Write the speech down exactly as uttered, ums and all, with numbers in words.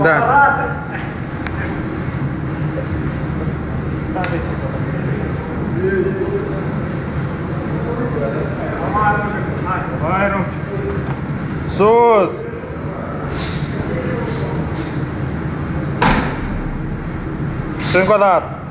Да. Давай, Ромчик. Sus! Și încă o dată.